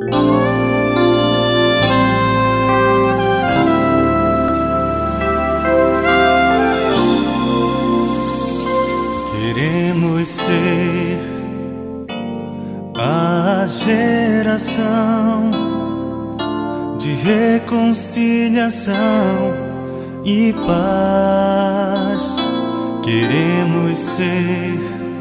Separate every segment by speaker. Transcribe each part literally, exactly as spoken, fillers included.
Speaker 1: Queremos ser a geração de reconciliação e paz. Queremos ser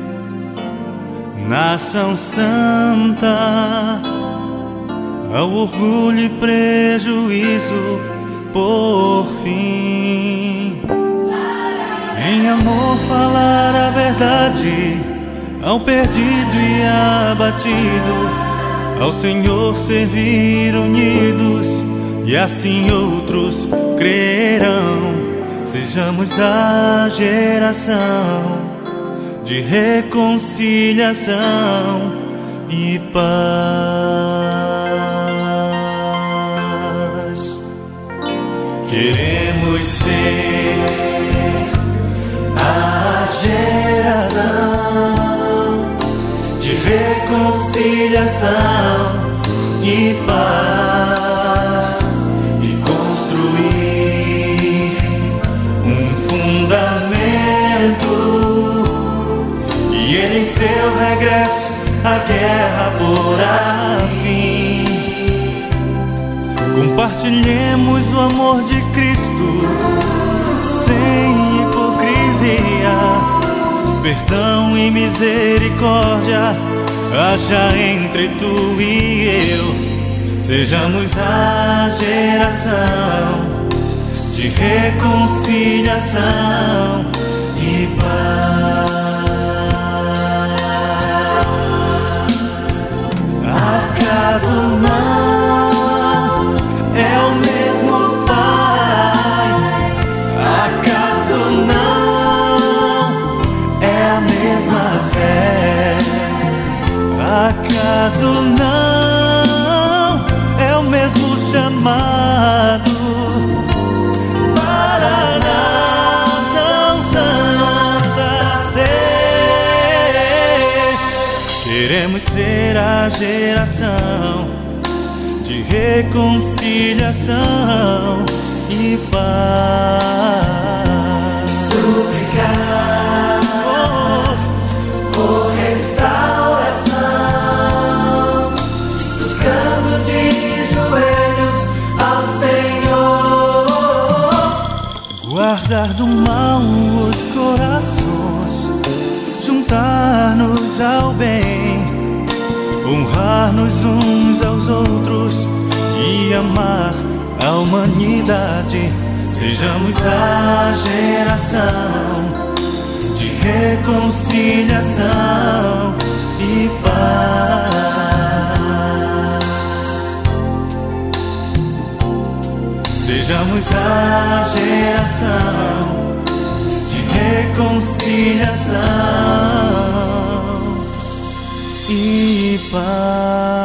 Speaker 1: nação santa, ao orgulho e prejuízo por fim. Em amor falar a verdade ao perdido e abatido, ao Senhor servir unidos, e assim outros crerão. Sejamos a geração de reconciliação e paz. Queremos ser a geração de reconciliação e paz, e construir um fundamento, e ele em seu regresso a guerra porá fim. Compartilhemos o amor de Cristo sem hipocrisia, perdão e misericórdia haja entre tu e eu. Sejamos a geração de reconciliação e paz. Acaso não é o mesmo Pai? Acaso não é a mesma fé? Acaso não é o mesmo chamado para a nação santa ser? Queremos ser a geração de reconciliação e paz.
Speaker 2: Suplicar por restauração, buscando de joelhos ao Senhor.
Speaker 1: Guardar do mal os corações, juntar-nos ao bem, honrar-nos uns aos outros e amar a humanidade. Sejamos a geração de reconciliação e paz. Sejamos a geração de reconciliação e paz.